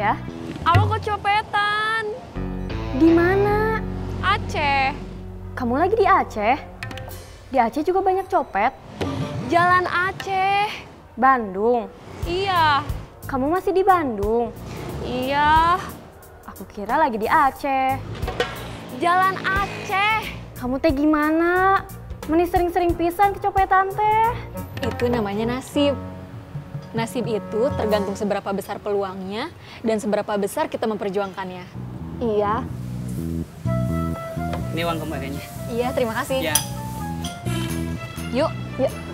ya. Aku kecopetan. Di mana? Aceh. Kamu lagi di Aceh? Di Aceh juga banyak copet. Jalan Aceh. Bandung. Iya. Kamu masih di Bandung? Iya. Aku kira lagi di Aceh. Jalan Aceh. Kamu teh gimana? Meni sering-sering pisan kecopetan teh. Itu namanya nasib. Nasib itu tergantung seberapa besar peluangnya dan seberapa besar kita memperjuangkannya. Iya. Ini uang kembaliannya. Iya, terima kasih. Ya. Yuk. Yuk.